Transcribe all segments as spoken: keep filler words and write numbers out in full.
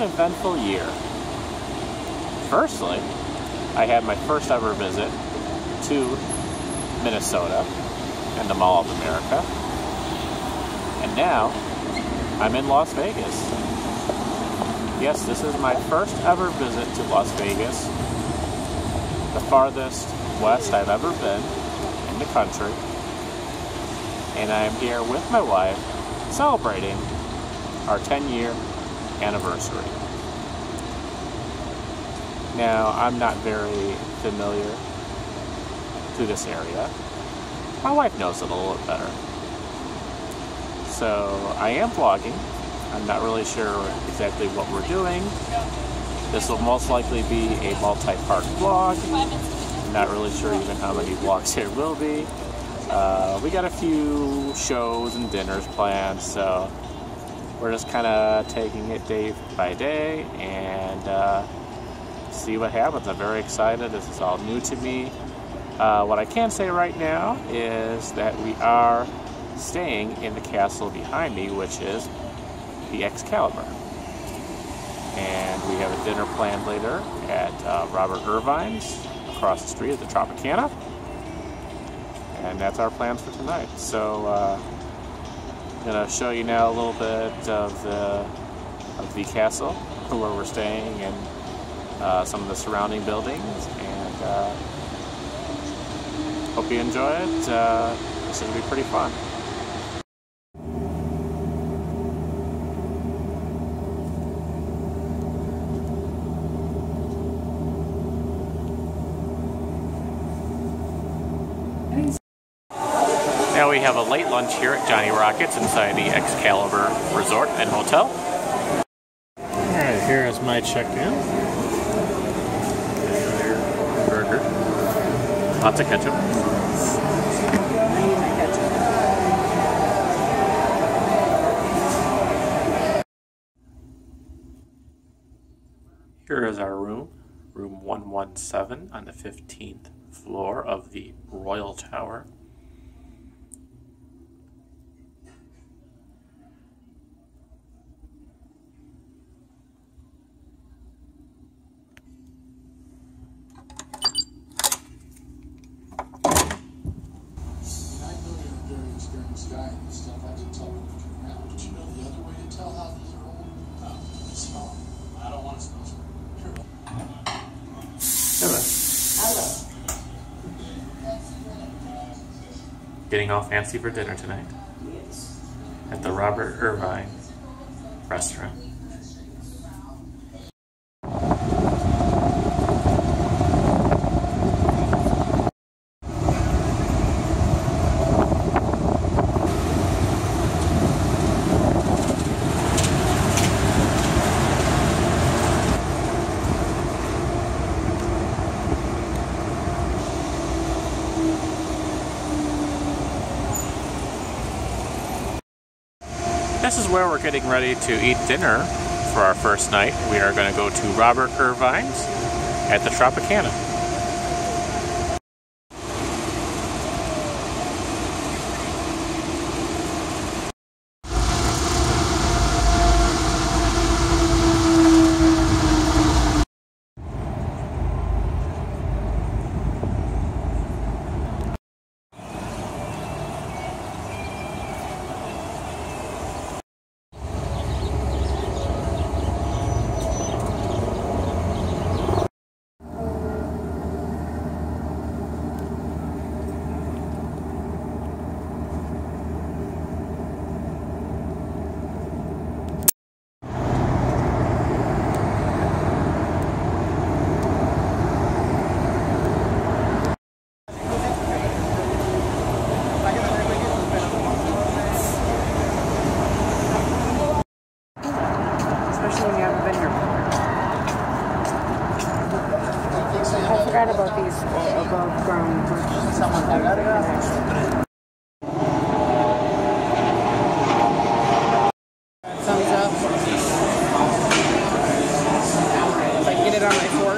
eventful year. Firstly, I had my first ever visit to Minnesota and the Mall of America. And now, I'm in Las Vegas. Yes, this is my first ever visit to Las Vegas. The farthest west I've ever been in the country. And I am here with my wife, celebrating our ten year anniversary. Now, I'm not very familiar to this area. My wife knows it a little bit better. So, I am vlogging. I'm not really sure exactly what we're doing. This will most likely be a multi-part vlog. I'm not really sure even how many vlogs there will be. Uh, we got a few shows and dinners planned, so we're just kind of taking it day by day and uh, see what happens. I'm very excited. This is all new to me. Uh, what I can say right now is that we are staying in the castle behind me, which is the Excalibur. And we have a dinner planned later at uh, Robert Irvine's across the street at the Tropicana. And that's our plans for tonight. So uh, I'm going to show you now a little bit of the, of the castle where we're staying and uh, some of the surrounding buildings. And uh, hope you enjoy it. Uh, this is going to be pretty fun. Now we have a late lunch here at Johnny Rockets inside the Excalibur Resort and Hotel. Alright, here is my check-in. Burger. Lots of ketchup. Here is our room, room one one seven on the fifteenth floor of the Royal Tower. Guy and stuff, I did tell him to come out. Did you know the other way to tell how these are old? Uh, smell them. I don't want to smell them. Hello. Hello. Getting all fancy for dinner tonight? Yes. At the Robert Irvine restaurant. This is where we're getting ready to eat dinner for our first night. We are going to go to Robert Irvine's at the Tropicana. I forgot about these above ground. Thumbs up. If I can get it on my fork.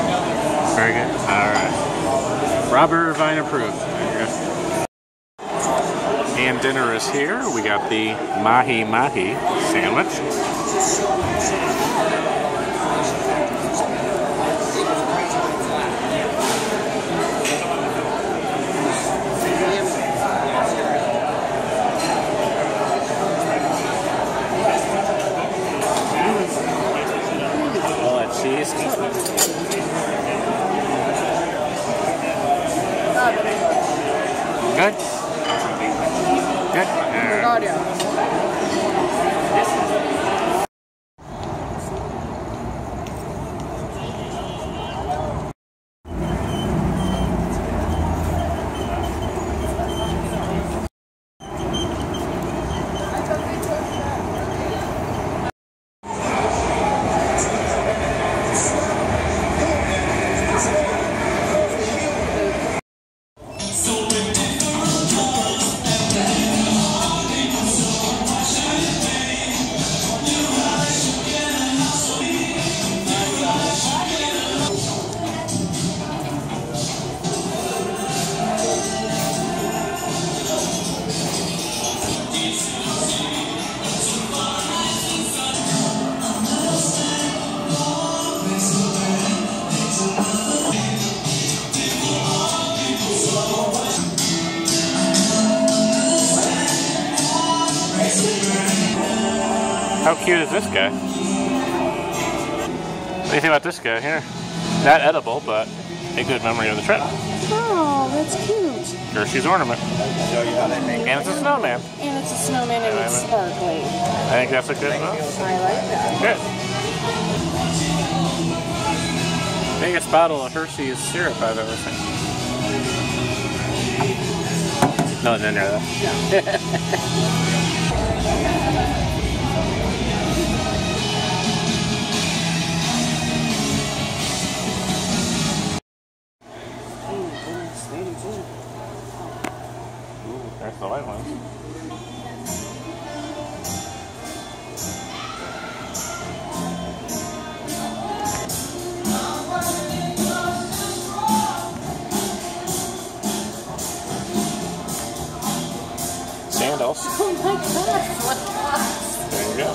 Very good. All right. Robert Irvine approved. There you go. dinner is here. We got the mahi mahi sandwich. All that cheese. Good. Good. How cute is this guy? What do you think about this guy here? Not edible, but a good memory of the trip. Oh, that's cute. Hershey's ornament. And it's a snowman. And it's a snowman and it's sparkling. I think that's a good one. I like that. Good. Biggest bottle of Hershey's syrup I've ever seen. Nothing in there though. There's the white one. Sandals. Oh my gosh. There you go.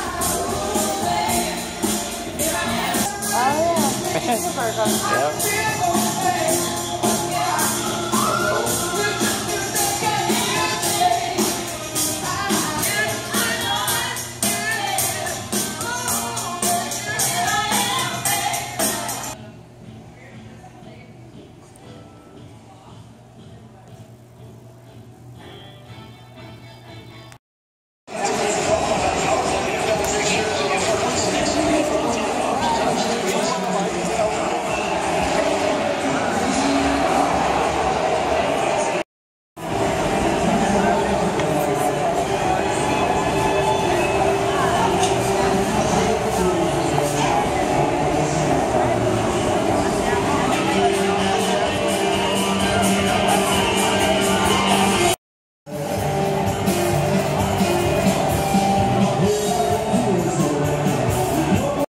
Oh yeah. Yeah.